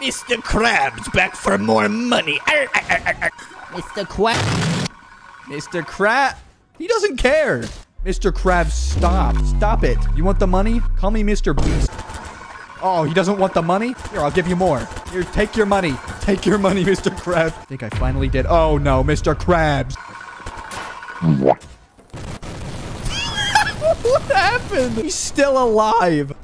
Mr. Krabs back for more money. Mr. Krabs. Mr. Krabs. He doesn't care. Mr. Krabs, stop. Stop it. You want the money? Call me Mr. Beast. Oh, he doesn't want the money? Here, I'll give you more. Here, take your money. Take your money, Mr. Krabs. I think I finally did. Oh, no, Mr. Krabs. What happened? He's still alive.